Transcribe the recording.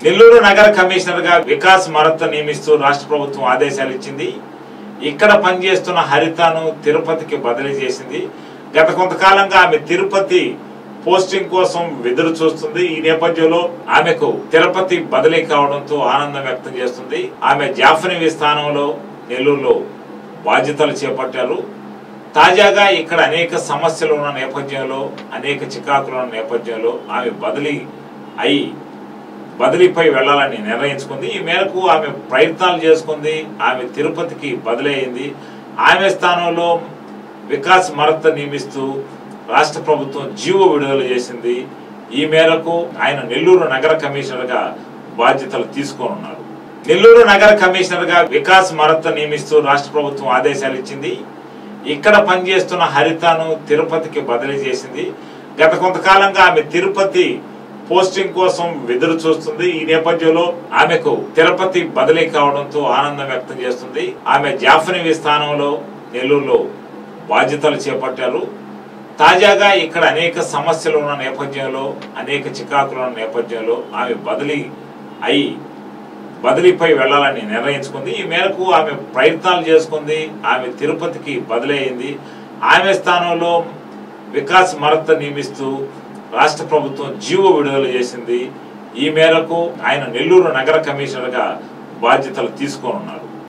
నెల్లూరు నగర కమిషనర్ గా వికాస్ మరత్త నియమిస్తూ రాష్ట్ర ప్రభుత్వం ఆదేశాలు ఇచ్చింది. ఇక్కడ పనిచేస్తున్న హరితను తిరుపతికి బదిలీ చేసింది. గత కొంతకాలంగా ఆమె తిరుపతి పోస్టింగ్ కోసం ఎదురు చూస్తుంది. ఈ నేపథ్యంలో ఆమెకు తిరుపతి బదిలీ కావడంతో ఆనందం వ్యక్తం చేస్తుంది. ఆమె జాఫ్రీ స్థానంలో నెల్లూరులో బాధ్యతలు చేపట్టారు. తాజాగా ఇక్కడ అనేక సమస్యలు ఉన్న నేపథ్యంలో, అనేక చికాకులు ఉన్న నేపథ్యంలో ఆమె బదిలీపై వెళ్లాలని నిర్ణయించుకుంది. ఈ మేరకు ఆమె ప్రయత్నాలు చేసుకుంది. ఆమె తిరుపతికి బదిలీ అయింది. ఆమె స్థానంలో వికాస్ మరత్త నియమిస్తూ రాష్ట్ర ప్రభుత్వం జీవో విడుదల చేసింది. ఈ మేరకు ఆయన నెల్లూరు నగర కమిషనర్ గా బాధ్యతలు తీసుకోనున్నారు. నెల్లూరు నగర కమిషనర్ గా వికాస్ మరత్త నియమిస్తూ రాష్ట్ర ప్రభుత్వం ఆదేశాలు ఇచ్చింది. ఇక్కడ పనిచేస్తున్న హరితను తిరుపతికి బదిలీ చేసింది. గత కొంతకాలంగా ఆమె తిరుపతి పోస్టింగ్ కోసం ఎదురు చూస్తుంది. ఈ నేపథ్యంలో ఆమెకు తిరుపతి బదిలీ కావడంతో ఆనందం వ్యక్తం చేస్తుంది. ఆమె జాఫ్రీ స్థానంలో నెల్లూరులో బాధ్యతలు చేపట్టారు. తాజాగా ఇక్కడ అనేక సమస్యలు ఉన్న నేపథ్యంలో, అనేక చికాకులు ఉన్న నేపథ్యంలో ఆమె బదిలీపై వెళ్లాలని నిర్ణయించుకుంది. ఈ మేరకు ఆమె ప్రయత్నాలు చేసుకుంది. ఆమె తిరుపతికి బదిలీ అయింది. ఆమె స్థానంలో వికాస్ మరత్త నియమిస్తూ రాష్ట్ర ప్రభుత్వం జీవో విడుదల చేసింది. ఈ మేరకు ఆయన నెల్లూరు నగర కమిషనర్ గా బాధ్యతలు తీసుకోనున్నారు.